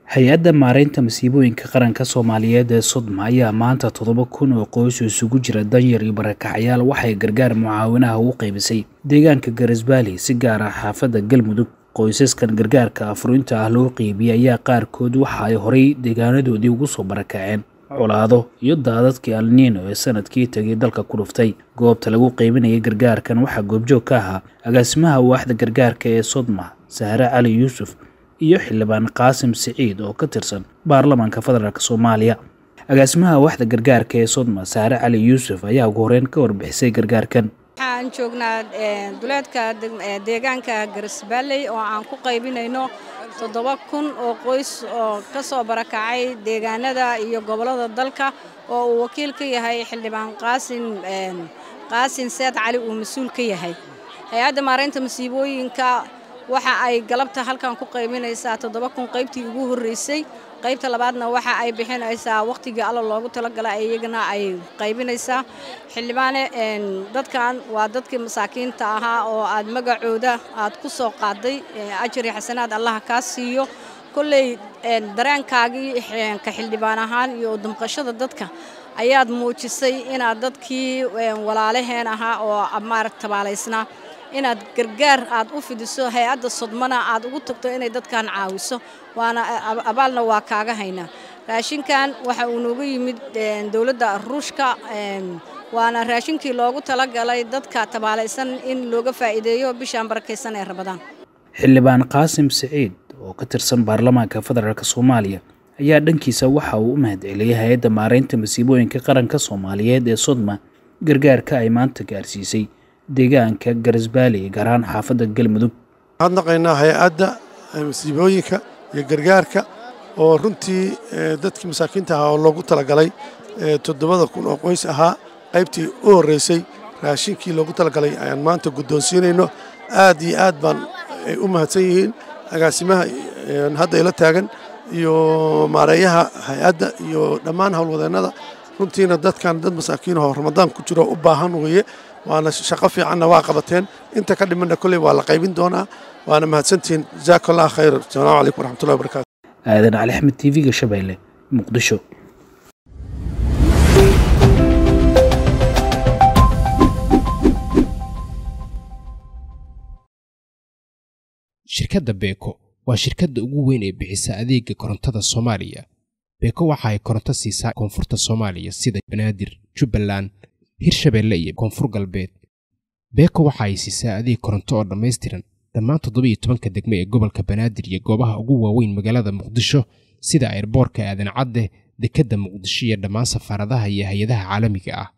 hay-adda maareynta masiibooyinka qaranka Soomaaliyeed ee Sodma ayaa maanta 7,000 oo qoys isugu jira danyar iyo barakacayaal waxay gargaar mucaawinaha u qaybisay deegaanka Garisbaali si gaar ah xaafadda Galmudug. qoysaskan gargaarka afurinta ah loo qaybiyay ayaa qaarkood waxa ay horay deegaanadoodii ugu soo barakaceen colaado iyo daadadkii El Niño ee sanadkii tagay dalka ku dhuftay. goobta lagu qaybinayay gargaarkan waxaa goobjoog ka ahaa agaasimaha waaxda gargaarka ee Sodma Sahra Cali Yuusuf iyo xildhibaan Qaasim Siciid oo ka tirsan baarlamaanka federaalka Soomaaliya. agaasimaha waaxda gargaarka ee Sodma Sahra Cali Yuusuf ayaa ugu horreyn ka warbixisay gargaarkan. waxaan joognaa duleedka deegaanka Garisbaali oo aan ku qaybinayno 7,000 oo qoys oo ka soo barakacay deegaanada iyo gobolada dalka oo uu wakiil ka yahay xildhibaan Qaasim Siciid Cali uu mas'uul ka yahay. hay'adda maareynta masiibooyinka waxa ay galabta halkan ku qaybinaysaa 7,000 qaybtii ugu horeysay. qaybta labaadna waxa ay bixinaysaa waqtiga alla loogu talagalay iyagana ay qaybinaysaa. xildhibaane dadkan waa dadkii masaakiinta ahaa oo aad magacooda aad ku soo qaaday ajri xasanaad Allah ka siiyo. kulley dareenkaagii ka xildhibaan ahaan iyo damqashada dadka ayaad muujisay inaad dadkii walaalaheen ahaa oo amaarag tabaaleysnaa inaad gargaar aad u fidiso hay'adda Sodmana aad ugu tagto inay dadkan caawiso waana abaalna waa kaaga haynaa. raashinkan waxa uu noogu yimid dawladda Ruushka waana raashinkii loogu talagalay dadka tabaaleysan in looga faa'iideeyo bishan barakeysan ee Ramadaan. xildhibaan Qaasim Siciid oo ka tirsan baarlamaanka federaalka Soomaaliya ayaa dhankiisa waxa uu u mahadceliyay hay'adda maareynta masiibooyinka qaranka Soomaaliyeed ee Sodma gargaarka ay maanta gaarsiisay deegaanka Garisbaali gaar ahaan xaafadda Galmudug. waxaan naqaynaa hay'adda masiibooyinka iyo gargaarka oo runtii dadkii masaakiinta ahaa oo loogu talagalay 7,000 oo qoys ahaa qaybtii u horeysay raashinkii loogu talagalay ayaan maanta guddoonsiinayno. aad iyo aad baan u mahadsan yihiin agaasimaha hadda ila taagan iyo maareeyaha hay'adda iyo dhammaan howlwadeennada. runtiina dadkan dad masaakiin oo Ramadaan ku jiro u baahan weeye waana shaqo fiicanna waa qabateen. inta ka dhimanna kulli waa la qaybin doonaa waana mahadsantiin. jazaakallahu khayr. assalaamu calaykum waraxmatullahi wabarakaatu. aadan cali axmed TV-ga Shabeelle Muqdisho. shirkadda Beko waa shirkadda ugu weyn ee bixisa adeegga korontada Soomaaliya. Beko waxa ay koronto siisaa koonfurta Soomaaliya sida Banaadir, Jubbaland, Hirshabeelle iyo Koonfur Galbeed. Beko waxa ay siisaa adeeg koronto oo dhammaystiran dhammaan 17 degme ee gobolka Banaadir iyo goobaha ugu waaweyn magaalada Muqdisho sida airportka Aadan Cadde, dekedda Muqdisho iyo dhammaan safaaradaha iyo hay'adaha caalamiga ah.